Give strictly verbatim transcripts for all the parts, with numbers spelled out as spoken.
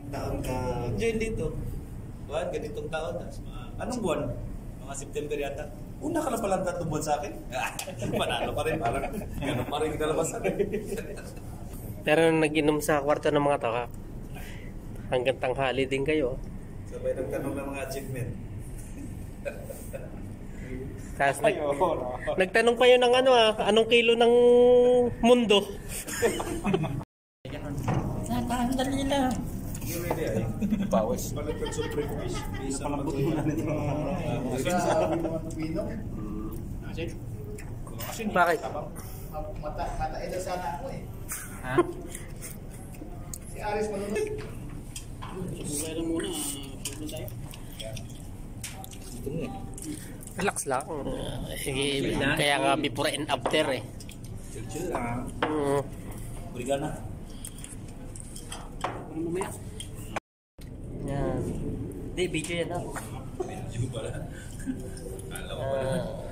taon ka join dito? Buwan, ganitong taon. Anong buwan? Mga September yata. Una ka na palang tatlong buwan sa akin. Manalo pa rin. Parang gano'n pa rin kinalabasan. Pero nag-inom sa kwarto ng mga tao, hanggang tanghali din kayo. Sabay nagtanong ng mga achievement. Tapos nag, nagtanong kayo ng ano ah, anong kilo ng mundo? Sandali lang. Pawis. Palagpag supreme fish. Isa palabutin na nito. Sa mga pupino. Asin. Asin. Bakit? Mata, mata ito sana ako eh. Ha? Si Aris manunod. Subay lang muna. Subay tayo. Ito nga. Relax lang. Sige, kaya nga before and after eh. Chill-chill lang. Mm. Burigan na. Ano mamaya? Yan. Hindi, video yan ah. Video pala. Kala ko pala.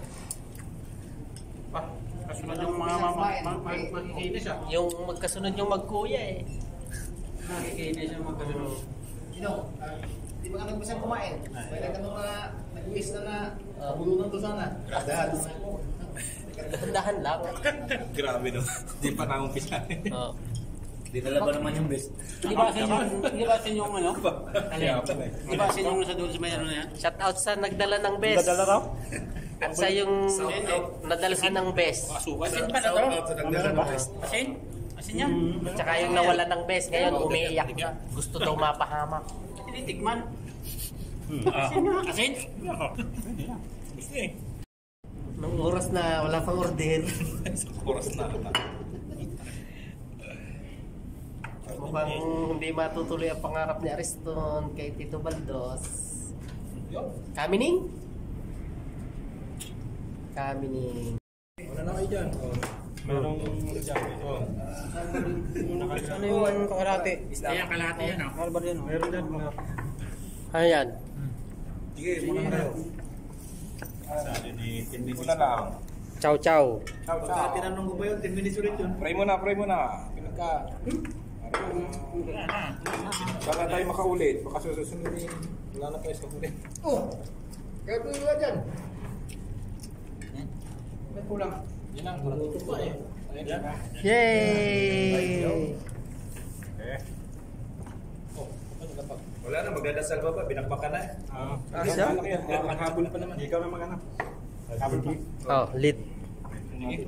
Pa, kasunod yung mga magkikinis ah. Yung magkasunod yung magkuya eh. Magkikinis yung magkasunod. Sino? Di ba ka nagpasang kumain? Pwede ka nung na nag-uwis na na kabulunan to sana. Dahan. Dahan lang. Grabe no. Di pa na-umpisa. Oo. Dinala ba naman yung best? Di ba sin yung, di ba sin yung ano? Kaya pa na eh. Di ba sin yung nasa doon sa may ano na yan? Shout out sa nagdala ng best. Nadala raw? At sa yung nadala sa ng best. Asuka. Asin pa na to? Shout out sa nagdala ng best. Asin? Asin yan? Tsaka yung nawala ng best ngayon, umiiyak na. Gusto daw mapahamak. Tinitikman. Asin nga. Asin? Gusto eh. Nung oras na wala pang order. Oras na. Mukhang hindi matutuloy ang pangarap ni Ariston kay Tito Baldos. Kamining? Kamining. Wala na kayo dyan. Merong dyan. Ano yung kalahati? Ayan, kalahati yan o. Ano ba yan? Meron dyan. Ayan. Sige, muna kayo. Sabi ni ten minutes. Wala lang. Ciao, ciao. Ciao, ciao. Pagka tinanong ko ba yun, ten minutes ulit yun. Pray muna, pray muna. Pinagka. Baka tayo makaulit. Baka susunodin. Wala na tayo sa ulit. Oh! Kaya po yung dyan. May kulang. Yan ang kulang pa eh. Yay! Eh. Oh, ano na pa? Wala na, magdadasal ba ba? Binakbakan na eh. Ah. Ah, siya? Nakahabol pa naman. Ikaw na magana. Habol pa. Oh, lit. Sige.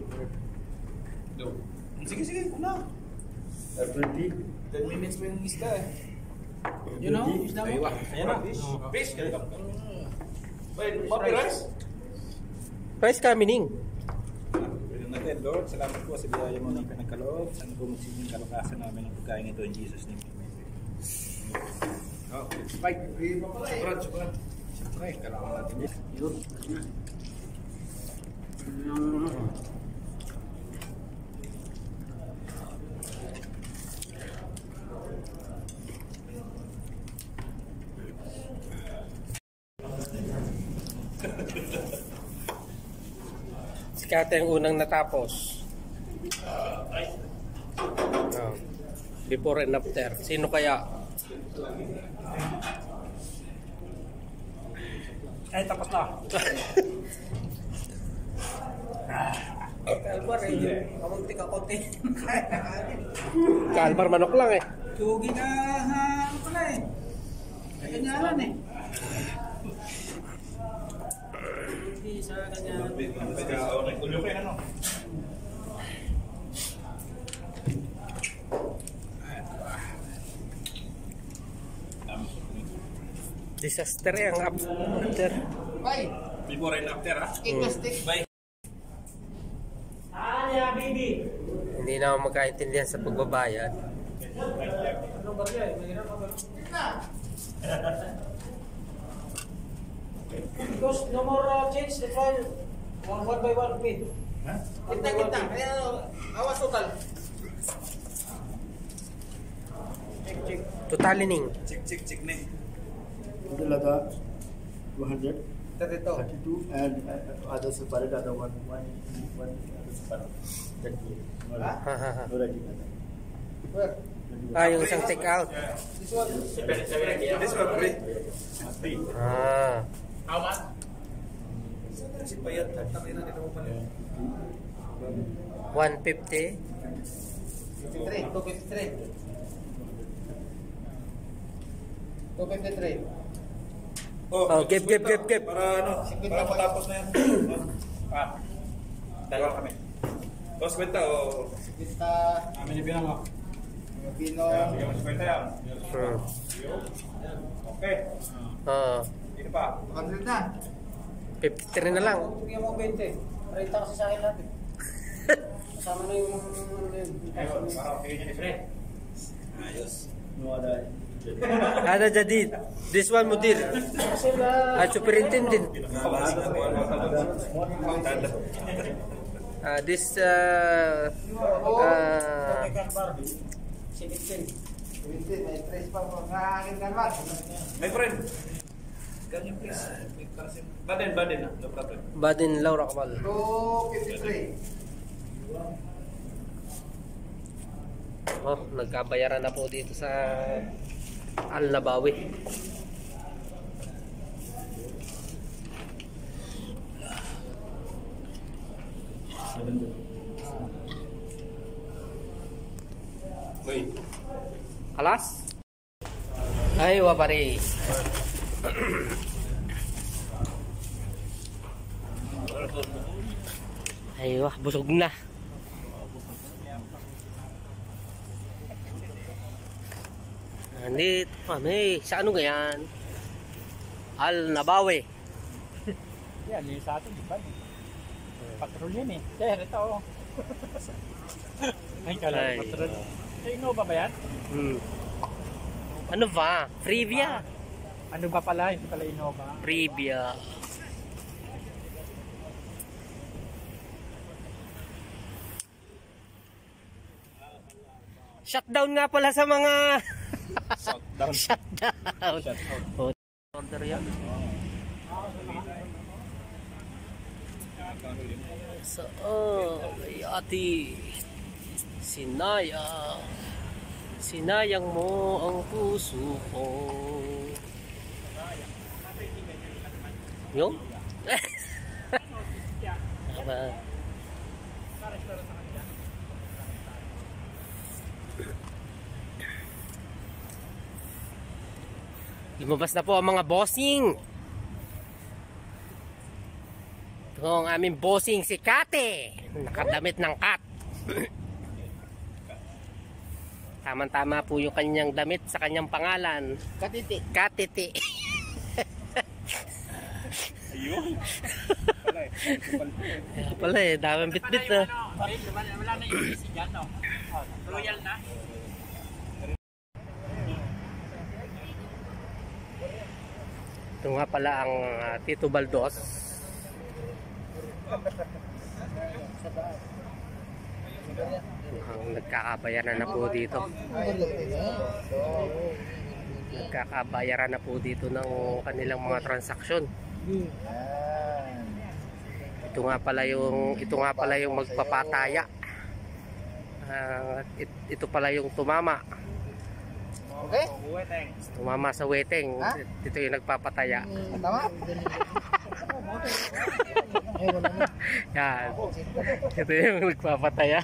Sige, sige. Una. ten minutes mo yung isda eh. You know, isda mo? Ayan na. Fish. Wait, Papi Rice? Price Kamining. Pwede natin, Lord. Salamat po sa biyaya mo ng pinagkaloob. Sana po magsiging kalakasan namin ang pagkain ito in Jesus' name. Oh, Spike. Sobrang, sobrang. Siyempre, kailangan natin yun. Yun. Si Kate ang unang natapos. Oh. Before and after. Sino kaya? Ay, tapos na. Kalbar eh. Kamunti ka konti. Kalmar manok lang eh. Tugi na, ano pala eh. Ganyaran eh. Tugi sa ganyaran. Ulyo kayo ano? Disaster eh ang after. Bye! Before and after ha? Ikastik. Bye. Anya, baby. Hindi na ako magkaintindihan sa pagbabayad. Ano ba yan? Mahirap ka ba? Because no more uh, change the trial. One, one by one feed. Ha? Kita kita. Kaya awas total. Check, check. Totalining. Check, check, check na eh. Itu laga two hundred Dito. thirty-two and uh, other separate other one one one other separate. That Ha? no ready. Where? Ah, yung isang take out. This one. This one free. Ah. How much? Si Payat, takin na nila mo pala. one fifty. fifty-three. two fifty-three. two fifty-three. Oh, give, give, give, give. Para ano, para matapos na yan. Ah, dalawa kami. Dos kwenta o... Kita. Amin yung bilang mo. Pino. Bigyan mo si kwenta yan. Hmm. Okay. Ah, Dito pa. one hundred na. fifty-three na lang. Bigyan mo twenty. thirty kasi sa akin natin. Kasama na yung... Ayun, para bigyan niya ni Fred. Ayos. No other. Ada jadi. This one mudir. Ah, superintendent. Ah, this uh, uh, seventeen. seventeen. May tres pa po. Nakakangin ka naman. My friend. Ganyan please. Baden, baden na. No problem. Badin Laura Kamal. two fifty-three. Oh, nagkabayaran na po dito sa Al-Nabawi. Wait. Alas? Ay, wapari. Ay, wah, busog na. Nandito kami. Sa ano ganyan? Al-Nabawi. Yan, yung sa atin, di ba? Patrol yun eh. Sir, ito. Ay, kala, Ay. patrol. Sa Innova ba yan? Hmm. Ano ba? Previa. Ano ba pala? Hindi pala Innova. Previa. Shutdown nga pala sa mga Shutdown. shutdown. Oh, order yan. So, oh, may ati. Sinaya. Sinayang mo ang puso ko. Yung? Aba. Lumabas na po ang mga bossing. Ito ang aming bossing si Kate. Nakadamit ng cat. Tama-tama po yung kanyang damit sa kanyang pangalan. Katiti. Katiti. Ayun. Pala eh. Kaya pala eh, daming bit-bit na. Wala na yung easy dyan, no? Royal na. Ito nga pala ang uh, Tito Baldos. Ang nagkakabayaran na po dito. Nagkakabayaran na po dito ng kanilang mga transaksyon. Ito nga pala yung ito nga pala yung magpapataya. Uh, it, ito pala yung tumama. Okay? Tumama sa weteng. Ha? Ito yung nagpapataya. Tama? Yan. Ito yung nagpapataya.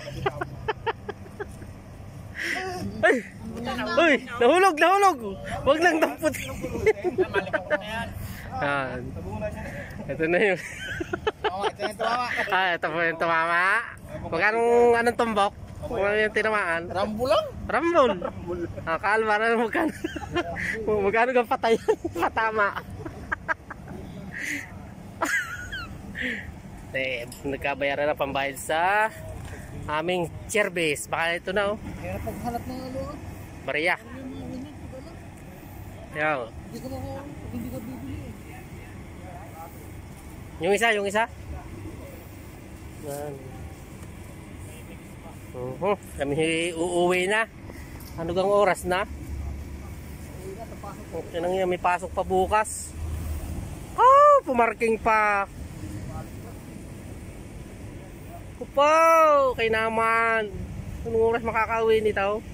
Ay! Uy! Nahulog! Nahulog! Huwag lang damputin. Yan. Ito na yung... Tama, ito yung tumama. Ah, ito po yung tumama. Magkano anong tumbok? Kung ano yung tinamaan? Rambo lang. Rambol. Ah, kalma na magkano. Magkano kang patay. Patama. Eh, nagkabayaran na pambayad sa aming service. Baka ito na oh. Kaya paghanap ng ano, Maria. Yan. hindi ko mako, hindi ko bibili. Yung isa, yung isa. Yan. Uh-huh. Kami uuwi na. Ano gang oras na? Okay nang yan, may pasok pa bukas. Oh, pumarking pa. Upo, kay naman. Anong oras makakauwi nito?